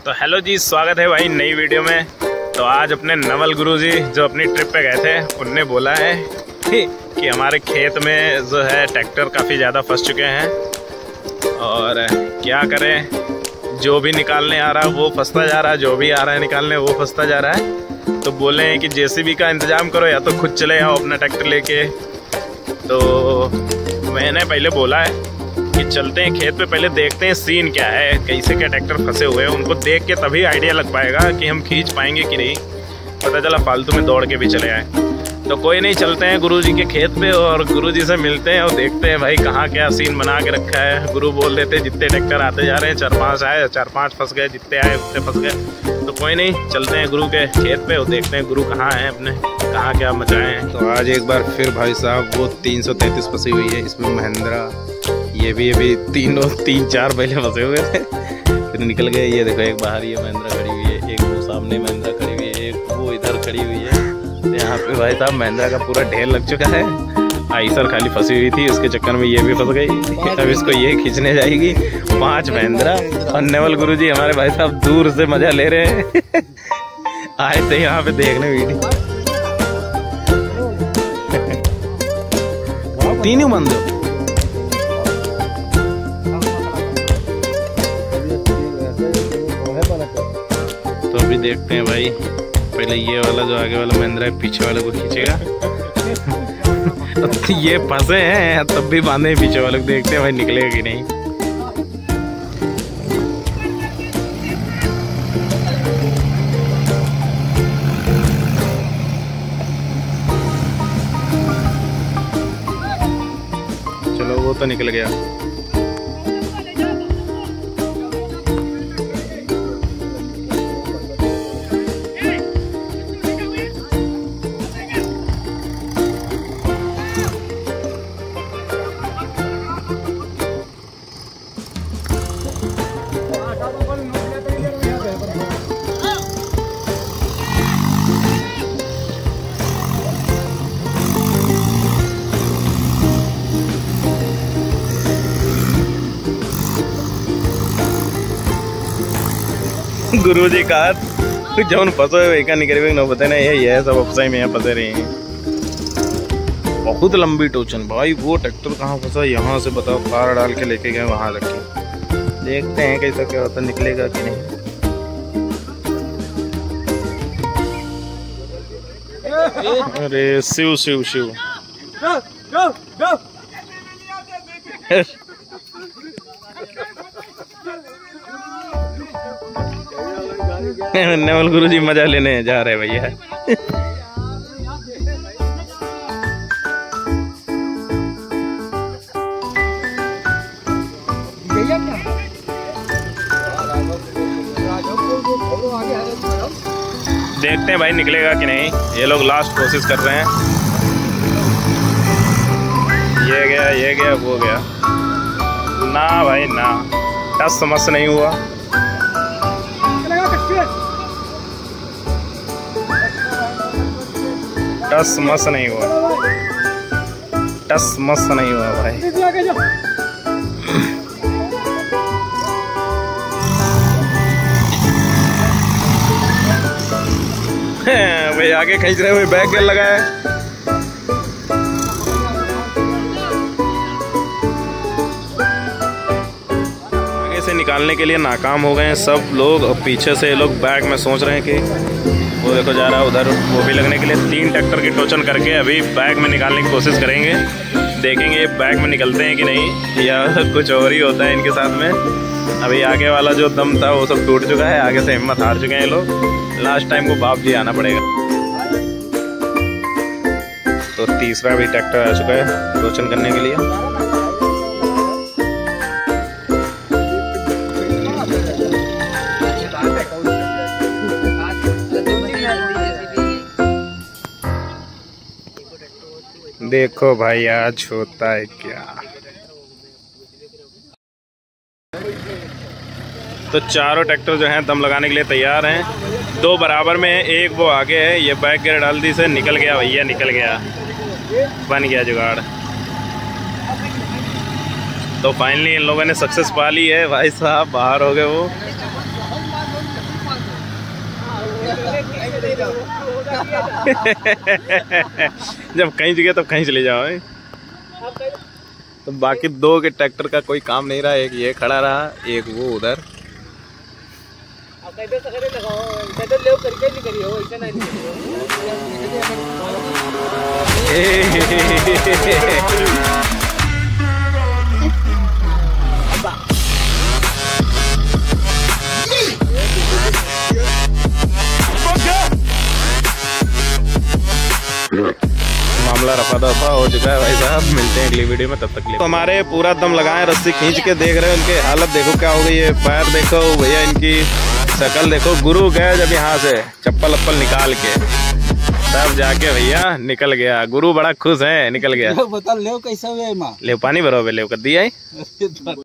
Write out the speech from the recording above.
तो हेलो जी, स्वागत है भाई नई वीडियो में। तो आज अपने नवल गुरुजी जो अपनी ट्रिप पे गए थे, उनने बोला है कि हमारे खेत में जो है ट्रैक्टर काफ़ी ज़्यादा फंस चुके हैं और क्या करें, जो भी निकालने आ रहा है वो फंसता जा रहा है, जो भी आ रहा है निकालने वो फंसता जा रहा है। तो बोले हैं कि जेसीबी का इंतज़ाम करो या तो खुद चले आओ अपना ट्रैक्टर लेके। तो मैंने पहले बोला है कि चलते हैं खेत पे, पहले देखते हैं सीन क्या है, कैसे क्या ट्रैक्टर फंसे हुए हैं, उनको देख के तभी आइडिया लग पाएगा कि हम खींच पाएंगे कि नहीं। पता चला फालतू में दौड़ के भी चले आए। तो कोई नहीं, चलते हैं गुरुजी के खेत पे और गुरुजी से मिलते हैं और देखते हैं भाई कहाँ क्या सीन बना के रखा है। गुरु बोल देते जितने ट्रैक्टर आते जा रहे हैं 4-5 आए, 4-5 फंस गए, जितने आए उतने फंस गए। तो कोई नहीं, चलते हैं गुरु के खेत पे और देखते हैं गुरु कहाँ हैं, अपने कहाँ क्या मचाए हैं। तो आज एक बार फिर भाई साहब वो 333 फंसी हुई है, इसमें महिंद्रा, ये भी अभी 3-4 पहले फंसे हुए थे फिर निकल गए। ये देखो एक बाहर ये महिंद्रा खड़ी हुई है, एक वो सामने महिंद्रा खड़ी हुई है, एक वो इधर खड़ी हुई है। तो यहाँ पे भाई साहब महिंद्रा का पूरा ढेर लग चुका है। आइसर खाली फंसी हुई थी, उसके चक्कर में ये भी फंस गई। अब इसको ये खींचने जाएगी। 5 महिंद्रा और नवल गुरुजी हमारे भाई साहब दूर से मजा ले रहे हैं आए थे यहाँ पे देखने वीडियो। 3 बंद हो। तो अभी देखते हैं भाई, पहले ये वाला जो आगे वाला महिंद्रा है पीछे वाले को खींचेगा तो ये फंसे हैं तब भी बांधे हैं पीछे वाले को, देखते हैं भाई निकलेगा कि नहीं। चलो वो तो निकल गया। गुरुजी का जौन फंसो है निकले न पता नहीं है, ये सब अफसाई में यहाँ फंसे रहे हैं। बहुत लंबी टोचन भाई। वो ट्रैक्टर कहाँ फंसा यहाँ से बताओ, कार डाल के लेके गए वहां रखे। देखते हैं कैसा क्या होता, निकलेगा कि नहीं। अरे शिव शिव शिव नवल गुरुजी मजा लेने जा रहे भैया। देखते हैं भाई निकलेगा कि नहीं। ये लोग लास्ट कोशिश कर रहे हैं। ये गया वो गया। ना भाई ना, टस मस नहीं हुआ। टस मस नहीं हुआ, टस मस नहीं हुआ भाई। भाई आगे खींच रहे हुए, बैक गियर लगाए। आगे से निकालने के लिए नाकाम हो गए हैं सब लोग और पीछे से ये लोग बैग में सोच रहे हैं कि वो देखो जा रहा है उधर, वो भी लगने के लिए 3 ट्रैक्टर की टोचन करके अभी बैग में निकालने की कोशिश करेंगे। देखेंगे ये बैग में निकलते हैं कि नहीं या कुछ और ही होता है इनके साथ में। अभी आगे वाला जो दम था वो सब टूट चुका है, आगे से हिम्मत हार चुके हैं ये लोग। लास्ट टाइम को बाप जी आना पड़ेगा। तो तीसरा भी ट्रैक्टर आ चुका है टोचन करने के लिए। देखो भाई आज होता है क्या। तो चारों ट्रैक्टर जो हैं दम लगाने के लिए तैयार हैं। 2 बराबर में है, एक वो आगे है। ये बैक गियर डाल दी से निकल गया भैया, निकल गया, बन गया जुगाड़। तो फाइनली इन लोगों ने सक्सेस पा ली है। भाई साहब बाहर हो गए वो। जब खींच गए तब खींच ले जाओ। तो बाकी दो के ट्रैक्टर का कोई काम नहीं रहा, एक ये खड़ा रहा, एक वो उधर। मामला रफा दफा हो चुका है भाई साहब। मिलते हैं अगली वीडियो में, तब तक लिए तो हमारे पूरा दम लगाए, रस्सी खींच के देख रहे हैं उनके हालत देखो क्या हो गई है। पैर देखो भैया, इनकी शक्ल देखो। गुरु गए जब यहाँ से चप्पल अप्पल निकाल के, तब जाके भैया निकल गया। गुरु बड़ा खुश है, निकल गया। बता ले कैसा हुआ है माँ? ले पानी भरो ले कर दिया है।